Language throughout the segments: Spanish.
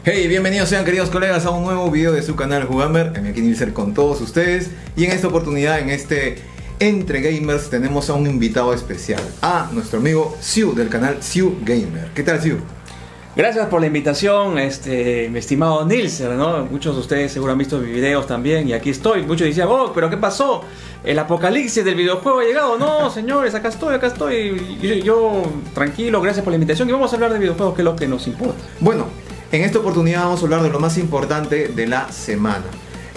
Hey, bienvenidos sean queridos colegas a un nuevo video de su canal Jugamer. Aquí Nilser con todos ustedes. Y en esta oportunidad, en este Entre Gamers, tenemos a un invitado especial, a nuestro amigo Siu del canal Siu Gamer. ¿Qué tal, Siu? Gracias por la invitación, mi estimado Nilser, ¿no? Muchos de ustedes seguro han visto mis videos también y aquí estoy. Muchos decían, oh, pero ¿qué pasó? El apocalipsis del videojuego ha llegado. No, señores, acá estoy. Yo tranquilo, gracias por la invitación y vamos a hablar de videojuegos, que es lo que nos importa. Bueno, en esta oportunidad vamos a hablar de lo más importante de la semana.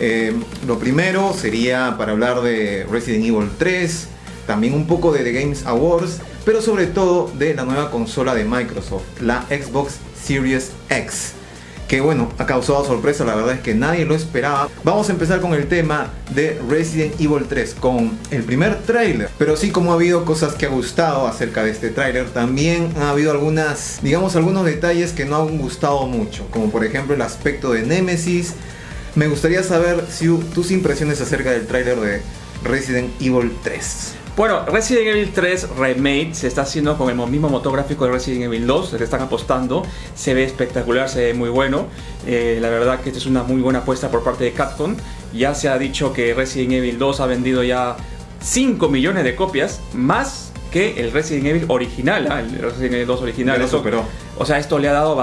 Lo primero sería para hablar de Resident Evil 3, también un poco de The Games Awards, pero sobre todo de la nueva consola de Microsoft, la Xbox Series X, que bueno, ha causado sorpresa, la verdad es que nadie lo esperaba. Vamos a empezar con el tema de Resident Evil 3, con el primer tráiler. Pero sí, como ha habido cosas que ha gustado acerca de este tráiler, también ha habido algunos detalles que no han gustado mucho, como por ejemplo el aspecto de Nemesis. Me gustaría saber, Siu, tus impresiones acerca del tráiler de Resident Evil 3. Bueno, Resident Evil 3 Remake se está haciendo con el mismo motor gráfico de Resident Evil 2, le están apostando, se ve espectacular, se ve muy bueno. La verdad que esta es una muy buena apuesta por parte de Capcom. Ya se ha dicho que Resident Evil 2 ha vendido ya 5 millones de copias, más que el Resident Evil original, el Resident Evil 2 original. Eso, pero o sea, esto le ha dado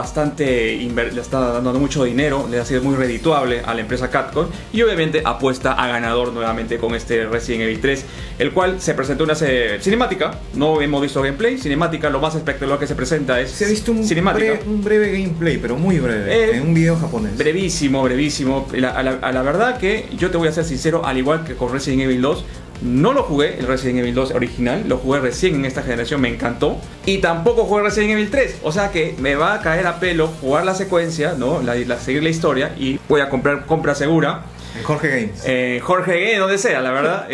le está dando mucho dinero, le ha sido muy redituable a la empresa Capcom y obviamente apuesta a ganador nuevamente con este Resident Evil 3, el cual se presentó una cinemática. No hemos visto gameplay, cinemática, lo más espectacular que se presenta es se ha visto cinemática. un breve gameplay, pero muy breve, en un video japonés. Brevísimo. A la verdad que yo te voy a ser sincero, al igual que con Resident Evil 2, no lo jugué el Resident Evil 2 original, lo jugué recién en esta generación, me encantó. Y tampoco jugué Resident Evil 3, o sea que me va a caer a pelo jugar la secuencia, ¿no? Seguir la historia, y voy a comprar compra segura En Jorge Games. Jorge Games, donde sea, la verdad.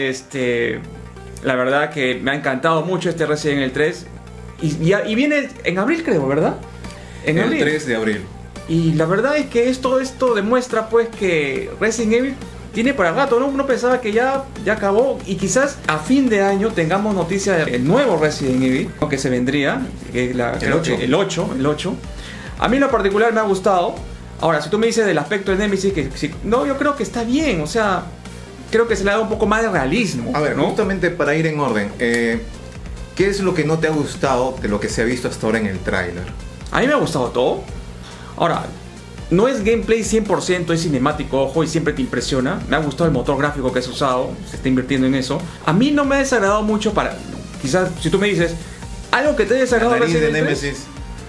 La verdad que me ha encantado mucho este Resident Evil 3. Y viene en abril, creo, ¿verdad? En el 3 de abril. Y la verdad es que esto demuestra pues que Resident Evil tiene para rato, ¿no? Uno pensaba que ya acabó y quizás a fin de año tengamos noticia del nuevo Resident Evil que se vendría, el 8. A mí en lo particular me ha gustado. Ahora, si tú me dices del aspecto de Nemesis, no, yo creo que está bien, o sea, creo que se le da un poco más de realismo. A ver, ¿no? Justamente para ir en orden, ¿qué es lo que no te ha gustado de lo que se ha visto hasta ahora en el tráiler? A mí me ha gustado todo. Ahora, no es gameplay 100%, es cinemático, ojo, y siempre te impresiona. Me ha gustado el motor gráfico que se ha usado, se está invirtiendo en eso. A mí no me ha desagradado mucho quizás, si tú me dices, algo que te haya desagradado la nariz de Nemesis.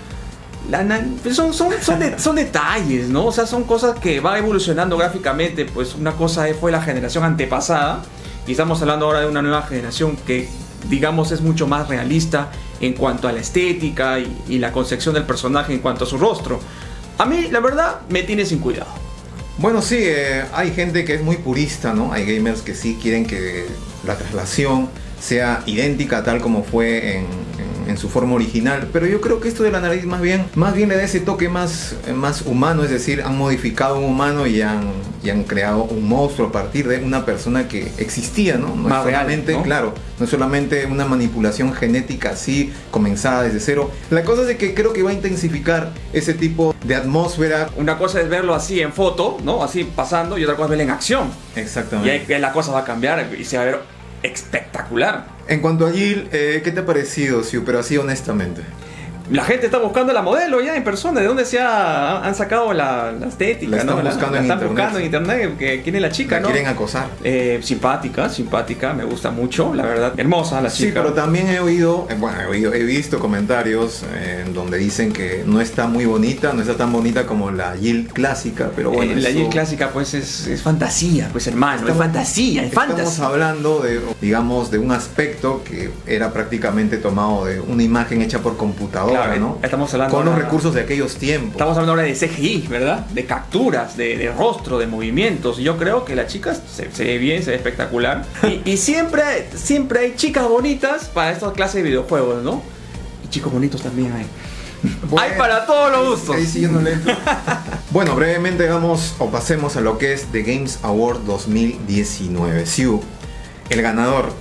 Son detalles, ¿no? O sea, son cosas que va evolucionando gráficamente. Pues una cosa fue la generación antepasada y estamos hablando ahora de una nueva generación que, digamos, es mucho más realista en cuanto a la estética y la concepción del personaje en cuanto a su rostro. A mí, la verdad, me tiene sin cuidado. Bueno, sí, hay gente que es muy purista, ¿no? Hay gamers que sí quieren que la traslación sea idéntica tal como fue en su forma original, pero yo creo que esto de la nariz más bien le da ese toque más humano, es decir, han modificado un humano y han creado un monstruo a partir de una persona que existía, ¿no? No es solamente, ¿no? Claro, no es solamente una manipulación genética así, comenzada desde cero. La cosa es que creo que va a intensificar ese tipo de atmósfera. Una cosa es verlo así en foto, ¿no? Así pasando, y otra cosa es verlo en acción. Exactamente. Y ahí la cosa va a cambiar y se va a ver espectacular. En cuanto a Jill, ¿qué te ha parecido, Siu? Pero así honestamente. La gente está buscando la modelo ya en persona. ¿De dónde han sacado la estética? La están buscando en internet. ¿Quién es la chica? La quieren acosar. Simpática, me gusta mucho, la verdad. Hermosa la chica. Sí, pero también he visto comentarios en donde dicen que no está muy bonita, no está tan bonita como la Jill clásica, pero bueno. La Jill clásica pues es fantasía, pues hermano, es fantasía. Estamos hablando de, digamos, de un aspecto que era prácticamente tomado de una imagen hecha por computadora. Claro, ¿no? Estamos hablando con los recursos de aquellos tiempos. Estamos hablando ahora de CGI, ¿verdad? De capturas, de rostro, de movimientos. Y yo creo que la chica se ve bien, se ve espectacular. Y siempre hay chicas bonitas para esta clase de videojuegos, ¿no? Y chicos bonitos también hay. Bueno, hay para todos los gustos. Ahí sí yo no le entro. Bueno, brevemente pasemos a lo que es The Games Award 2019. Siu, el ganador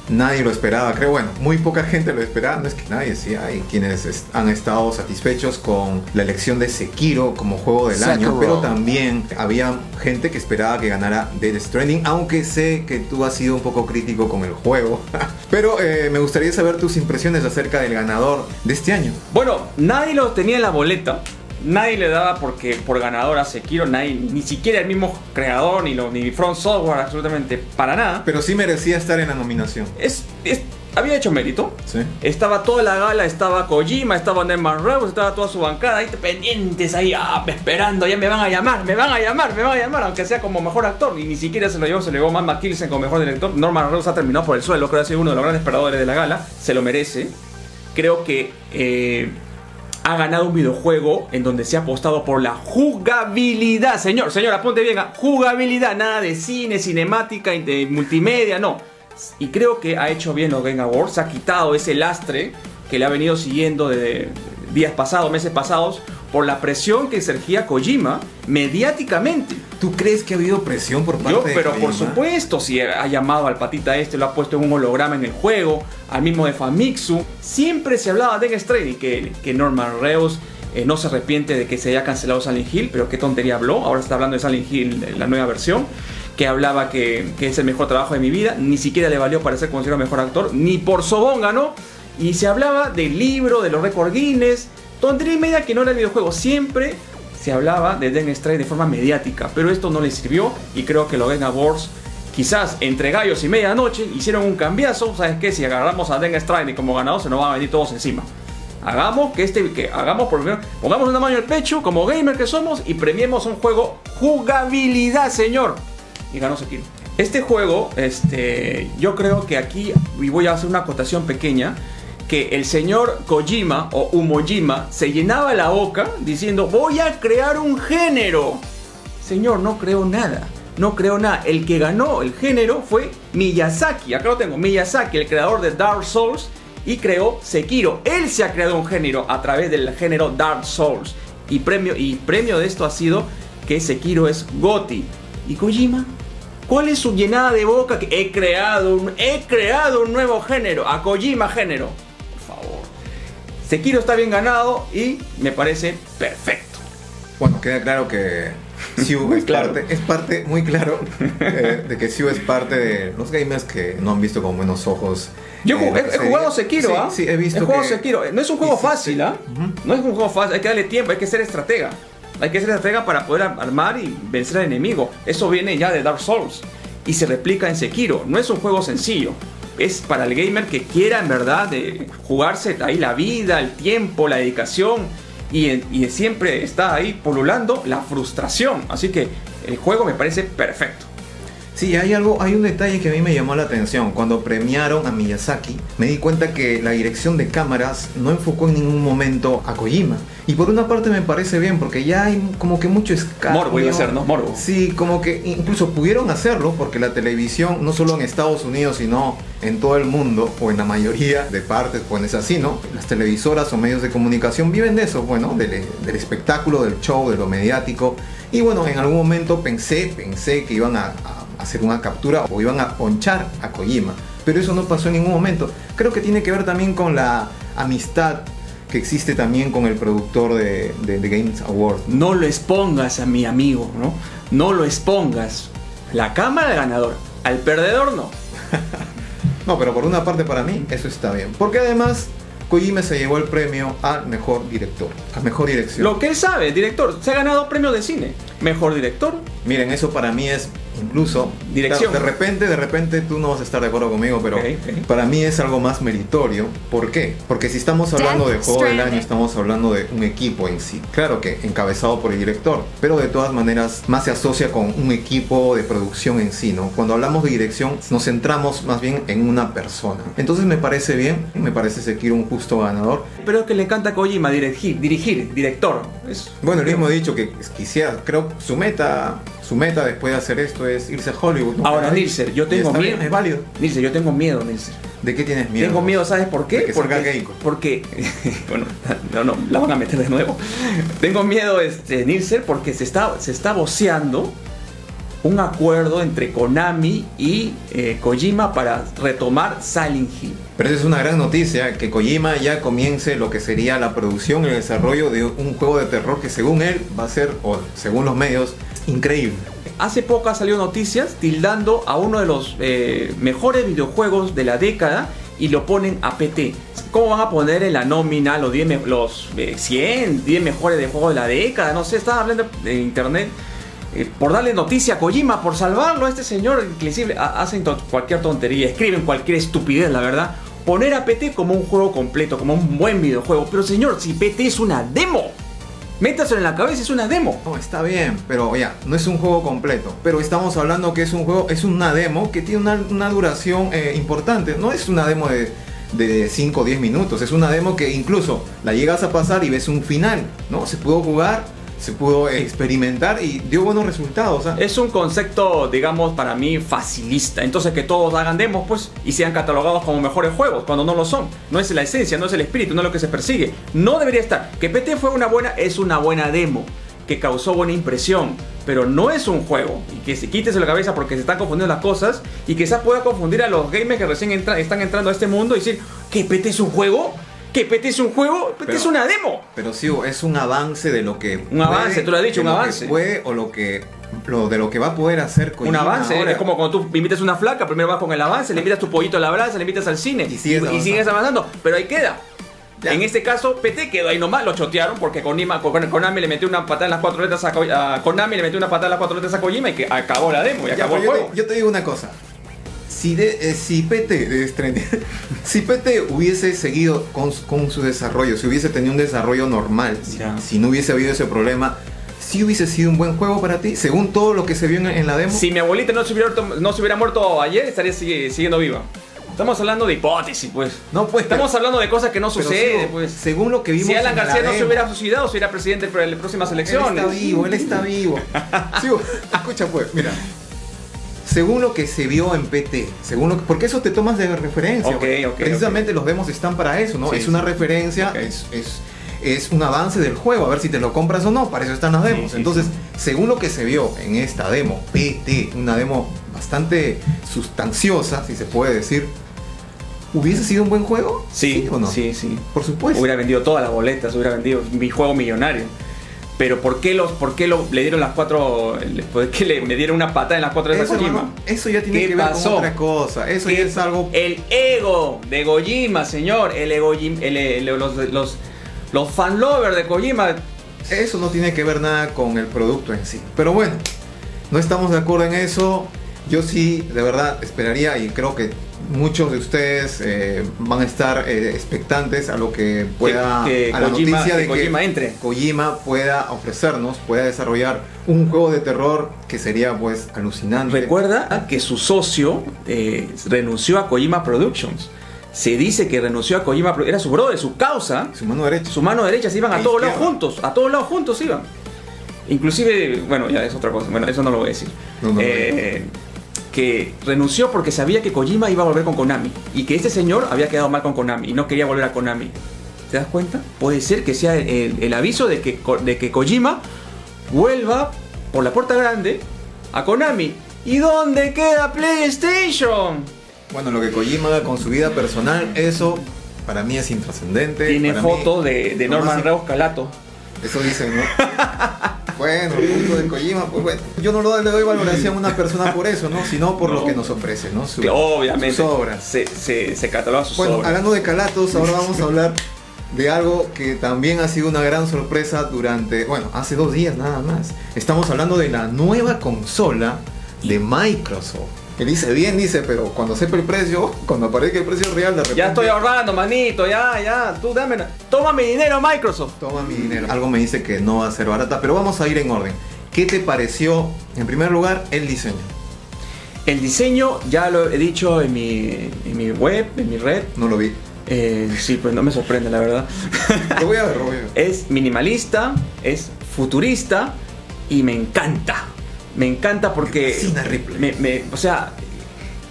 nadie lo esperaba, creo, bueno, muy poca gente lo esperaba, no es que nadie, sí, hay quienes han estado satisfechos con la elección de Sekiro como juego del año, pero también había gente que esperaba que ganara Death Stranding, aunque sé que tú has sido un poco crítico con el juego, pero me gustaría saber tus impresiones acerca del ganador de este año. Bueno, nadie lo tenía en la boleta. Nadie le daba por ganador a Sekiro, nadie, ni siquiera el mismo creador, ni From Software, absolutamente para nada. Pero sí merecía estar en la nominación. Había hecho mérito. Sí. Estaba toda la gala, estaba Kojima, estaba NetherRealm, estaba toda su bancada ahí pendientes, ahí esperando, ya me van a llamar, aunque sea como mejor actor. Y ni siquiera se lo llevó Matt Mikkelsen como mejor director. Norman Reedus ha terminado por el suelo, creo que ha sido uno de los grandes perdedores de la gala. Se lo merece. Creo que ha ganado un videojuego en donde se ha apostado por la jugabilidad. Señor, apunte bien, jugabilidad, nada de cine, cinemática, de multimedia, no. Y creo que ha hecho bien los Game Awards, ha quitado ese lastre que le ha venido siguiendo de días pasados, meses pasados, por la presión que exergía Kojima mediáticamente. ¿Tú crees que ha habido presión por parte de Pero Kojima? por supuesto, si ha llamado al patita lo ha puesto en un holograma en el juego, al mismo de Famitsu. Siempre se hablaba de Death Stranding, que Norman Reedus no se arrepiente de que se haya cancelado Silent Hill, pero qué tontería habló. Ahora está hablando de Silent Hill, la nueva versión, que hablaba que es el mejor trabajo de mi vida. Ni siquiera le valió para ser considerado mejor actor, ni por sobón ganó. Y se hablaba del libro, de los récords Guinness, tontería y media que no era el videojuego. Siempre se hablaba de Death Stranding de forma mediática, pero esto no le sirvió. Y creo que los Game Awards, quizás entre gallos y medianoche, hicieron un cambiazo. ¿Sabes qué? Si agarramos a Death Stranding como ganador, se nos van a venir todos encima. Hagamos pongamos una mano en el pecho como gamer que somos y premiemos un juego jugabilidad, señor. Y ganó Sekiro. Este juego, yo creo que aquí, y voy a hacer una acotación pequeña, que el señor Kojima o Umojima se llenaba la boca diciendo: voy a crear un género. Señor, no creo nada. El que ganó el género fue Miyazaki. Acá lo tengo, Miyazaki, el creador de Dark Souls, y creó Sekiro. Él se ha creado un género a través del género Dark Souls. Y premio de esto ha sido que Sekiro es GOTY. ¿Y Kojima? ¿Cuál es su llenada de boca? Que he creado un nuevo género. A Kojima género. Por favor. Sekiro está bien ganado y me parece perfecto. Bueno, queda claro que Siu es parte muy claro de que Siu es parte de los gamers que no han visto con buenos ojos. Yo he jugado Sekiro, Sí, he visto. Sekiro. No es un juego fácil, No es un juego fácil, hay que darle tiempo, hay que ser estratega. Hay que ser estratega para poder armar y vencer al enemigo. Eso viene ya de Dark Souls y se replica en Sekiro. No es un juego sencillo. Es para el gamer que quiera en verdad jugarse ahí la vida, el tiempo, la dedicación. Y siempre está ahí pululando la frustración. Así que el juego me parece perfecto. Sí, hay un detalle que a mí me llamó la atención. Cuando premiaron a Miyazaki, me di cuenta que la dirección de cámaras no enfocó en ningún momento a Kojima. Y por una parte me parece bien, porque ya hay como que mucho escándalo. Morbo iba a ser, ¿no? Morbo. Sí, como que incluso pudieron hacerlo, porque la televisión, no solo en Estados Unidos, sino en todo el mundo, o en la mayoría de partes, pues es así, ¿no? Las televisoras o medios de comunicación viven de eso, bueno, del espectáculo, del show, de lo mediático. Y bueno, en algún momento pensé que iban a hacer una captura o iban a ponchar a Kojima, pero eso no pasó en ningún momento. Creo que tiene que ver también con la amistad que existe también con el productor de Games Awards. No lo expongas a mi amigo, ¿no? No lo expongas. La cámara al ganador, al perdedor no. No, pero por una parte para mí eso está bien, porque además Kojima se llevó el premio al mejor director, a mejor dirección. Lo que él sabe, director, se ha ganado premio de cine. Mejor director. Miren, eso para mí es incluso dirección. Claro, de repente tú no vas a estar de acuerdo conmigo, pero para mí es algo más meritorio. ¿Por qué? Porque si estamos hablando de juego del año, estamos hablando de un equipo en sí. Claro que encabezado por el director, pero de todas maneras más se asocia con un equipo de producción en sí, ¿no? Cuando hablamos de dirección nos centramos más bien en una persona. Entonces me parece bien, me parece Sekiro un justo ganador. Pero es que le encanta a Kojima dirigir, director. Bueno, él mismo ha dicho que quisiera, creo, su meta después de hacer esto es irse a Hollywood, ¿no? Ahora, Nilser, yo tengo miedo. Bien, es válido. Nilser, yo tengo miedo, Nilser. ¿De qué tienes miedo? Tengo miedo, ¿sabes por qué? De que salga gay. Porque bueno, no, la van a meter de nuevo. Tengo miedo, Nilser, porque se está voceando un acuerdo entre Konami y Kojima para retomar Silent Hill. Pero esa es una gran noticia, que Kojima ya comience lo que sería la producción y el desarrollo de un juego de terror que según él va a ser, o según los medios, increíble. Hace poco ha salido noticias tildando a uno de los mejores videojuegos de la década y lo ponen a PT. ¿Cómo van a poner en la nómina los 10 mejores de juegos de la década? No sé, estaba hablando en internet. Por darle noticia a Kojima, por salvarlo a este señor, inclusive hacen cualquier tontería, escriben cualquier estupidez, la verdad. Poner a PT como un juego completo, como un buen videojuego. Pero señor, si PT es una demo, métaselo en la cabeza, es una demo. No, está bien, pero ya, no es un juego completo. Pero estamos hablando que es un juego, es una demo que tiene una duración importante. No es una demo de 5 o 10 minutos, es una demo que incluso la llegas a pasar y ves un final, ¿no? Se pudo jugar, se pudo experimentar y dio buenos resultados, ¿eh? Es un concepto, digamos, para mí facilista. Entonces que todos hagan demos, pues, y sean catalogados como mejores juegos, cuando no lo son. No es la esencia, no es el espíritu, no es lo que se persigue. No debería estar. Que PT fue es una buena demo, que causó buena impresión, pero no es un juego. Y que se quítese la cabeza porque se están confundiendo las cosas y quizás pueda confundir a los gamers que recién están entrando a este mundo y decir, ¿que PT es un juego? ¿Que PT es un juego? PT es una demo. Pero sí, es un avance de lo que un avance, tú lo has dicho, un avance. Puede o de lo que va a poder hacer Kojima. Un avance, ahora. Es como cuando tú invitas a una flaca, primero vas con el avance, le invitas tu pollito a la brasa, le invitas al cine y sigues avanzando, pero ahí queda. Ya. En este caso, PT quedó ahí nomás, lo chotearon porque Konami le metió una patada en las 4 letras a Konami le metió una patada en las 4 letras a Kojima y que acabó la demo y acabó el juego. Yo te digo una cosa. Si PT hubiese seguido con su desarrollo, si hubiese tenido un desarrollo normal, si no hubiese habido ese problema, ¿sí hubiese sido un buen juego para ti? Según todo lo que se vio en la demo. Si mi abuelita no se hubiera muerto ayer, estaría siguiendo viva. Estamos hablando de hipótesis, pues. No, pues. Estamos hablando de cosas que no suceden, pues. Según lo que vimos. Si Alan García no se hubiera suicidado, sería presidente de las próximas elecciones. Él está vivo. Sí, escucha, pues, mira. Según lo que se vio en PT, porque eso te tomas de referencia. Precisamente los demos están para eso, ¿no? Sí, es una referencia, es un avance del juego, a ver si te lo compras o no, para eso están las demos. Sí, entonces, según lo que se vio en esta demo, PT, una demo bastante sustanciosa, si se puede decir, ¿hubiese sido un buen juego? Sí, ¿o no? Sí. Por supuesto. Hubiera vendido todas las boletas, hubiera vendido mi juego millonario. Pero ¿por qué le dieron las 4? ¿Por qué me dieron una patada en las 4 de Kojima? Eso ya tiene que ver con otra cosa. Eso ya es algo. El ego de Kojima, señor. Los fan lovers de Kojima. Eso no tiene que ver nada con el producto en sí. Pero bueno, no estamos de acuerdo en eso. Yo sí, de verdad, esperaría y creo que muchos de ustedes van a estar expectantes a lo que pueda, a la noticia de que Kojima pueda ofrecernos, pueda desarrollar un juego de terror que sería pues alucinante. Recuerda que su socio renunció a Kojima Productions. Se dice que renunció a Kojima, era su brother, su causa, su mano derecha. Su mano derecha, se iban a todos lados juntos, iban. Inclusive, bueno, ya es otra cosa, bueno, eso no lo voy a decir. No, que renunció porque sabía que Kojima iba a volver con Konami y que este señor había quedado mal con Konami y no quería volver a Konami. ¿Te das cuenta? Puede ser que sea el aviso de que Kojima vuelva por la puerta grande a Konami. ¿Y dónde queda PlayStation? Bueno, lo que Kojima haga con su vida personal, eso para mí es intrascendente. Tiene foto de Norman Reus Calato. Eso dicen, ¿no? Bueno, el punto de Kojima, pues bueno, yo no le doy valoración a una persona por eso, ¿no? Sino por lo que nos ofrece, ¿no? Obviamente. Sus obras. Se cataloga sus obras. Bueno, hablando de Calatos, ahora vamos a hablar de algo que también ha sido una gran sorpresa hace 2 días nada más. Estamos hablando de la nueva consola de Microsoft. Que dice, pero cuando sepa el precio, cuando aparezca el precio real, de repente... Ya estoy ahorrando, manito, ya, tú dame... Toma mi dinero, Microsoft. Toma mi dinero. Algo me dice que no va a ser barata, pero vamos a ir en orden. ¿Qué te pareció, en primer lugar, el diseño? El diseño, ya lo he dicho en mi web, en mi red. No lo vi. Sí, pues no me sorprende, la verdad. Lo voy a ver. Es minimalista, es futurista y me encanta. Me encanta porque... o sea,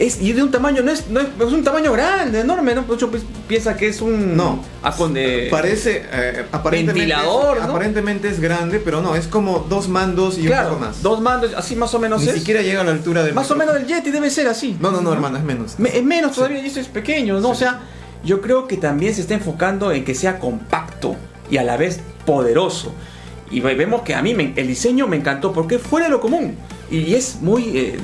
y de un tamaño, es un tamaño grande, enorme, ¿no? Mucho piensa que es un... No, parece... ventilador, ¿no? Aparentemente es grande, pero no, es como 2 mandos y claro, un poco más. 2 mandos, así más o menos. Ni siquiera llega a la altura del... Más o menos del Yeti debe ser así. No, hermano, es menos. Es menos todavía, y eso es pequeño, ¿no? Sí. O sea, yo creo que también se está enfocando en que sea compacto y a la vez poderoso. Y vemos que a mí el diseño me encantó porque es fuera de lo común. Y es muy,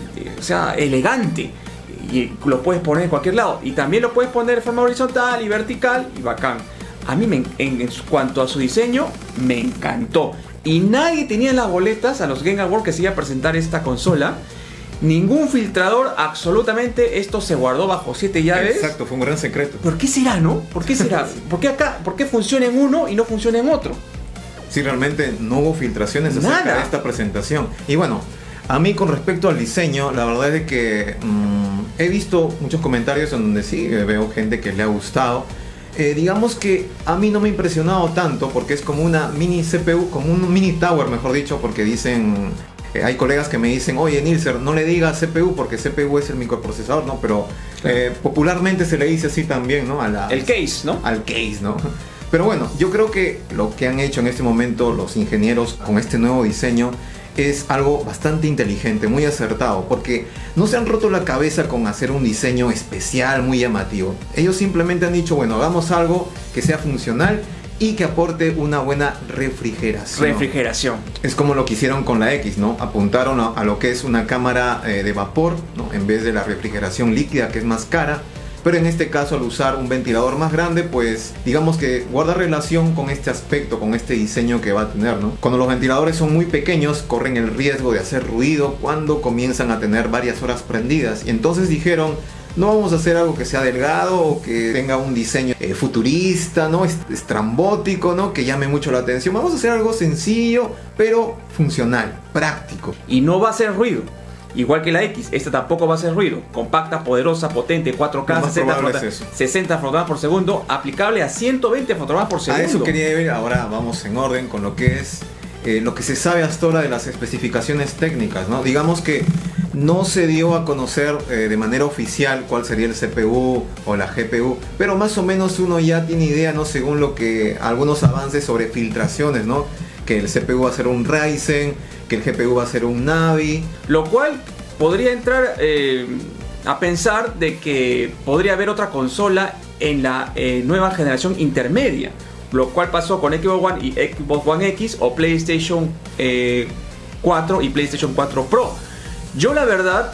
elegante. Y lo puedes poner en cualquier lado. Y también lo puedes poner de forma horizontal y vertical y bacán. A mí, en cuanto a su diseño, me encantó. Y nadie tenía en las boletas a los Game Awards que se iba a presentar esta consola. Ningún filtrador, absolutamente. Esto se guardó bajo 7 llaves. Exacto, fue un gran secreto. ¿Por qué será, no? ¿Por qué será? ¿Por qué funciona en uno y no funciona en otro? Sí, realmente no hubo filtraciones acerca de esta presentación. Y bueno, a mí con respecto al diseño, la verdad es que he visto muchos comentarios en donde sí, veo gente que le ha gustado. Digamos que a mí no me ha impresionado tanto porque es como una mini CPU, como un mini tower, mejor dicho, porque dicen... hay colegas que me dicen, oye Nilser, no le digas CPU porque CPU es el microprocesador, ¿no? Pero popularmente se le dice así también, ¿no? El case, ¿no? Al case, ¿no? Pero bueno, yo creo que lo que han hecho en este momento los ingenieros con este nuevo diseño es algo bastante inteligente, muy acertado, porque no se han roto la cabeza con hacer un diseño especial, muy llamativo. Ellos simplemente han dicho, bueno, hagamos algo que sea funcional y que aporte una buena refrigeración. Es como lo que hicieron con la X, ¿no? Apuntaron a lo que es una cámara de vapor, ¿no? En vez de la refrigeración líquida, que es más cara. Pero en este caso, al usar un ventilador más grande, pues digamos que guarda relación con este aspecto, con este diseño que va a tener, ¿no? Cuando los ventiladores son muy pequeños, corren el riesgo de hacer ruido cuando comienzan a tener varias horas prendidas. Y entonces dijeron, no vamos a hacer algo que sea delgado o que tenga un diseño futurista, ¿no? Estrambótico, ¿no? Que llame mucho la atención. Vamos a hacer algo sencillo, pero funcional, práctico. Y no va a hacer ruido. Igual que la X, esta tampoco va a hacer ruido. Compacta, poderosa, potente, 4K, 60 fotogramas por segundo, aplicable a 120 fotogramas por segundo. A eso quería ir. Ahora vamos en orden con lo que es lo que se sabe hasta ahora de las especificaciones técnicas, ¿no? Digamos que no se dio a conocer de manera oficial cuál sería el CPU o la GPU, pero más o menos uno ya tiene idea, ¿no? Según lo que algunos avances sobre filtraciones, ¿no? Que el CPU va a ser un Ryzen, que el GPU va a ser un Navi. Lo cual podría entrar a pensar de que podría haber otra consola en la nueva generación intermedia. Lo cual pasó con Xbox One y Xbox One X o PlayStation 4 y PlayStation 4 Pro. Yo la verdad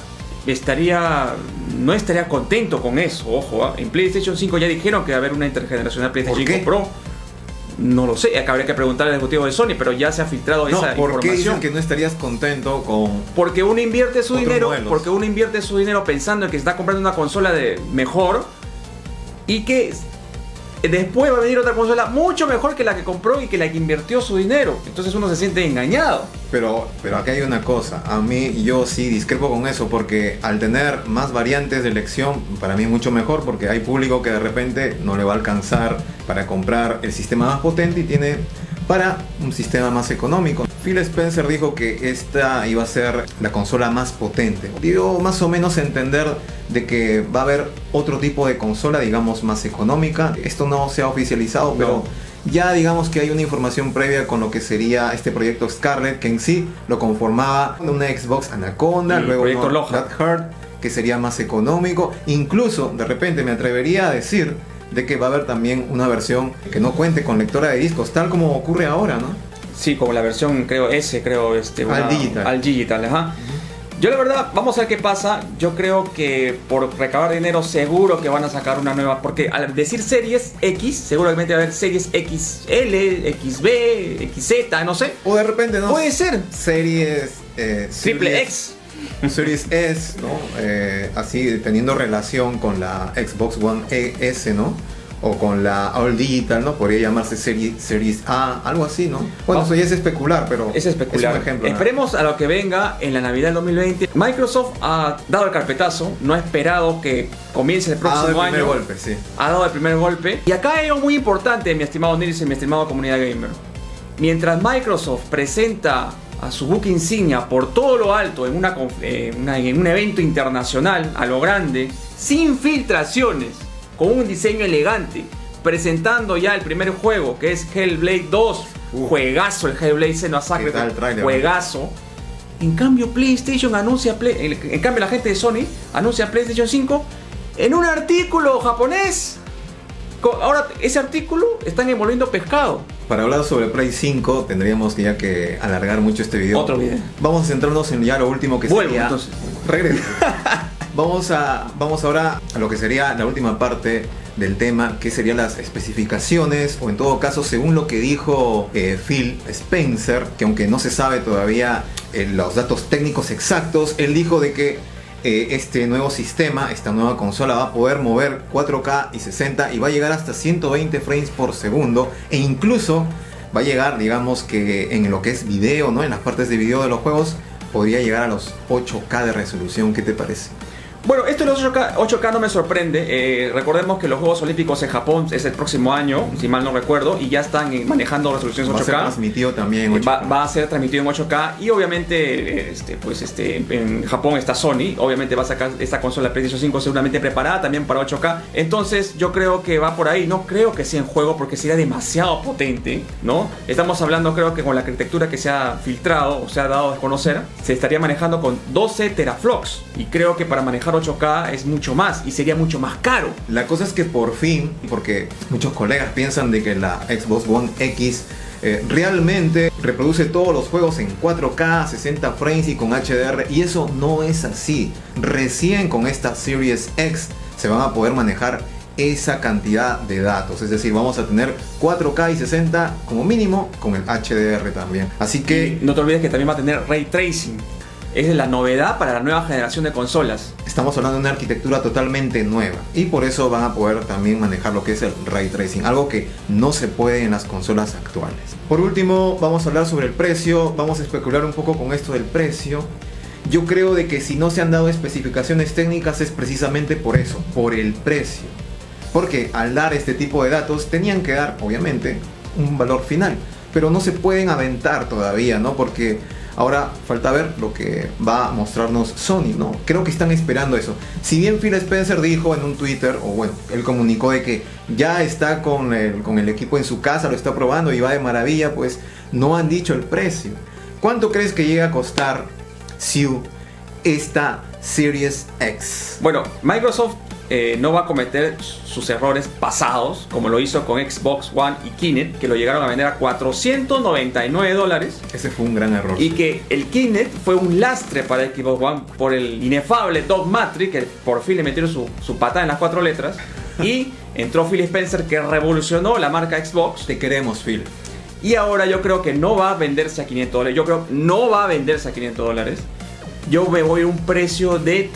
no estaría contento con eso, ojo. En PlayStation 5 ya dijeron que va a haber una intergeneracional PlayStation 5 Pro. No lo sé, habría que preguntarle al ejecutivo de Sony, pero ya se ha filtrado esa información. ¿Por qué dicen que no estarías contento con...? Porque uno invierte su dinero, pensando en que se está comprando una consola mejor y que después va a venir otra consola mucho mejor que la que compró y que la que invirtió su dinero. Entonces uno se siente engañado. Pero acá hay una cosa, yo sí discrepo con eso, porque al tener más variantes de elección, para mí es mucho mejor, porque hay público que de repente no le va a alcanzar para comprar el sistema más potente y tiene para un sistema más económico. Phil Spencer dijo que esta iba a ser la consola más potente. Dio más o menos a entender de que va a haber otro tipo de consola, digamos, más económica. Esto no se ha oficializado, pero ya digamos que hay una información previa con lo que sería este proyecto Scarlett, que en sí lo conformaba una Xbox Anaconda, luego proyecto Blackheart, que sería más económico. Incluso, de repente me atrevería a decir de que va a haber también una versión que no cuente con lectora de discos, tal como ocurre ahora, ¿no? Sí, como la versión, All Digital, ajá. Yo la verdad, vamos a ver qué pasa. Yo creo que por recabar dinero seguro que van a sacar una nueva, porque al decir series X, seguramente va a haber series XL, XB, XZ, no sé. O de repente, ¿no? Puede ser. Series... Triple X. Series S, ¿no? Así teniendo relación con la Xbox One S, ¿no? O con la All Digital, ¿no? Podría llamarse Series A, algo así, ¿no? Bueno, eso ya es especular, pero es especular. Es un ejemplo. Esperemos a lo que venga en la Navidad del 2020. Microsoft ha dado el carpetazo, no ha esperado que comience el próximo año. Ha dado el primer golpe. Y acá hay algo muy importante, mi estimado Nils y mi estimado comunidad gamer. Mientras Microsoft presenta a su buque insignia por todo lo alto en un evento internacional a lo grande, sin filtraciones, con un diseño elegante, presentando ya el primer juego, que es Hellblade 2. Juegazo el Hellblade Senua's Sacrifice, juegazo. En cambio PlayStation anuncia en cambio la gente de Sony anuncia PlayStation 5 en un artículo japonés. Ahora ese artículo están envolviendo pescado. Para hablar sobre Play 5 tendríamos ya que alargar mucho este video. Otro video. Vamos a centrarnos en ya lo último que Vuelvo, sería. entonces. Regresa. Vamos ahora a lo que sería la última parte del tema, que serían las especificaciones, o en todo caso según lo que dijo Phil Spencer, que aunque no se sabe todavía los datos técnicos exactos, él dijo de que este nuevo sistema, esta nueva consola va a poder mover 4K y 60 y va a llegar hasta 120 frames por segundo, e incluso va a llegar, digamos que en lo que es video, ¿no? En las partes de video de los juegos podría llegar a los 8K de resolución. ¿Qué te parece? Bueno, esto de los 8K no me sorprende. Recordemos que los Juegos Olímpicos en Japón es el próximo año, si mal no recuerdo, y ya están manejando resoluciones 8K. Va a ser transmitido también en 8K. Va a ser transmitido en 8K y obviamente en Japón está Sony. Obviamente va a sacar esta consola PlayStation 5 seguramente preparada también para 8K. Entonces yo creo que va por ahí. No creo que sea en juego porque sería demasiado potente, ¿no? Estamos hablando, creo que con la arquitectura que se ha filtrado o se ha dado a conocer, se estaría manejando con 12 teraflops. Y creo que para manejar 8K es mucho más y sería mucho más caro. La cosa es que por fin, porque muchos colegas piensan de que la Xbox One X realmente reproduce todos los juegos en 4K, 60 frames y con HDR, y eso no es así. Recién con esta Series X se van a poder manejar esa cantidad de datos, es decir, vamos a tener 4K y 60 como mínimo con el HDR también. Así que y no te olvides que también va a tener Ray Tracing. Es la novedad para la nueva generación de consolas. Estamos hablando de una arquitectura totalmente nueva y por eso van a poder también manejar lo que es el Ray Tracing, algo que no se puede en las consolas actuales. Por último, vamos a hablar sobre el precio, vamos a especular un poco con esto del precio. Yo creo de que si no se han dado especificaciones técnicas es precisamente por eso, por el precio. Porque al dar este tipo de datos tenían que dar, obviamente, un valor final, pero no se pueden aventar todavía, ¿no? Porque ahora falta ver lo que va a mostrarnos Sony, ¿no? Creo que están esperando eso. Si bien Phil Spencer dijo en un Twitter, o bueno, él comunicó de que ya está con el equipo en su casa, lo está probando y va de maravilla, pues no han dicho el precio. ¿Cuánto crees que llega a costar, Siu, esta Series X? Bueno, Microsoft no va a cometer sus errores pasados como lo hizo con Xbox One y Kinect, que lo llegaron a vender a $499. Ese fue un gran error. Y que el Kinect fue un lastre para Xbox One por el inefable Dogmatri, que por fin le metieron su patada en las 4 letras. Y entró Phil Spencer, que revolucionó la marca Xbox. Te queremos, Phil. Y ahora yo creo que no va a venderse a $500. Yo creo que no va a venderse a $500. Yo me voy a un precio de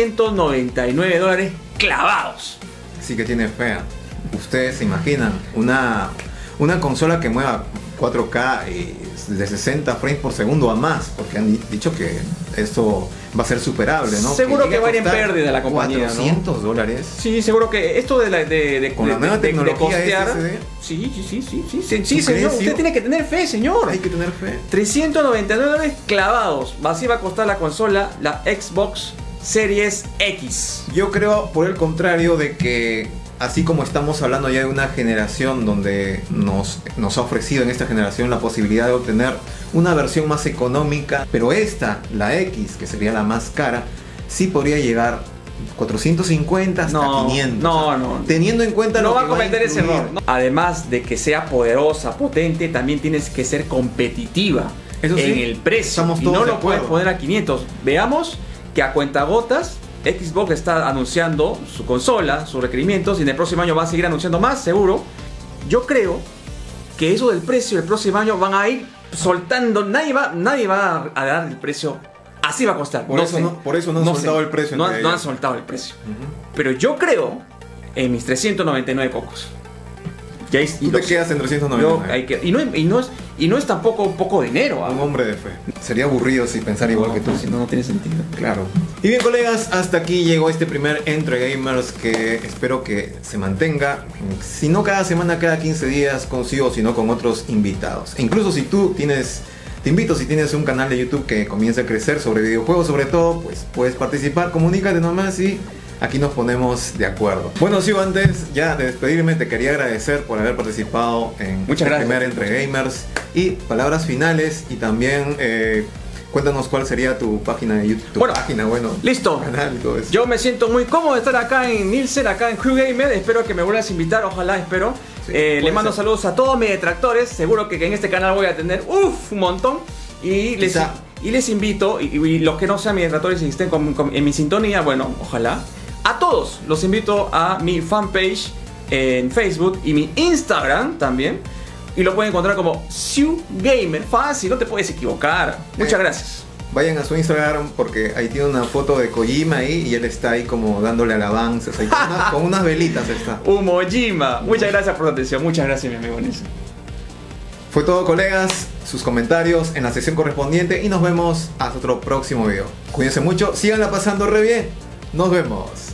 $399 clavados. Sí que tiene fea. Ustedes se imaginan una consola que mueva 4K y de 60 frames por segundo a más, porque han dicho que esto va a ser superable, ¿no? Seguro que va a ir en pérdida la compañía, $400. Sí, seguro que esto con la nueva tecnología de costear, SSD. Sí, señor, usted tiene que tener fe, señor. Hay que tener fe. $399 clavados. Así va a costar la consola, la Xbox Series X. Yo creo, por el contrario, de que así como estamos hablando ya de una generación donde nos ha ofrecido en esta generación la posibilidad de obtener una versión más económica, pero esta, la X, que sería la más cara, sí podría llegar 450 hasta 500. No. Teniendo en cuenta no lo va que a cometer ese error. ¿no? Además de que sea poderosa, potente, también tienes que ser competitiva. Eso sí, en el precio. estamos y todos no de lo puedes acuerdo. poner a 500. Veamos que a cuentagotas Xbox está anunciando su consola, sus requerimientos, y en el próximo año va a seguir anunciando más, seguro. Yo creo que eso del precio el próximo año van a ir soltando. Nadie va a dar el precio. Así va a costar. Por eso no han soltado el precio. No han soltado el precio. Pero yo creo en mis 399 cocos. Tú te quedas en 399. Y no es tampoco un poco de dinero. Un hombre de fe. Sería aburrido si pensara igual que tú. Si no tiene sentido. Claro. Y bien, colegas, hasta aquí llegó este primer Entre Gamers, que espero que se mantenga. Si no cada semana, cada 15 días consigo, sino con otros invitados. E incluso si tú tienes Te invito, si tienes un canal de YouTube que comienza a crecer sobre videojuegos sobre todo, pues puedes participar, comunícate nomás y aquí nos ponemos de acuerdo. Bueno, Siu, antes ya de despedirme te quería agradecer por haber participado en Muchas gracias. primer Entre Gamers, y palabras finales, y también cuéntanos cuál sería tu página de YouTube, listo. canal y todo eso. Yo me siento muy cómodo de estar acá en Nielsen, acá en Crew Gamer. Espero que me vuelvas a invitar, ojalá, espero. Sí, le mando ser. saludos a todos mis detractores. Seguro que en este canal voy a tener un montón. Y les invito, y los que no sean mis detractores y estén en mi sintonía, bueno, ojalá. A todos los invito a mi fanpage en Facebook y mi Instagram también. Y lo pueden encontrar como Siu Gamer. Fácil, no te puedes equivocar. Muchas gracias. Vayan a su Instagram porque ahí tiene una foto de Kojima ahí y él está ahí como dándole alabanzas ahí, con unas velitas está. Umojima. Muchas gracias por la atención. Muchas gracias, mi amigo Nelson. Fue todo, colegas. Sus comentarios en la sección correspondiente y nos vemos hasta otro próximo video. Cuídense mucho, síganla pasando re bien. Nos vemos.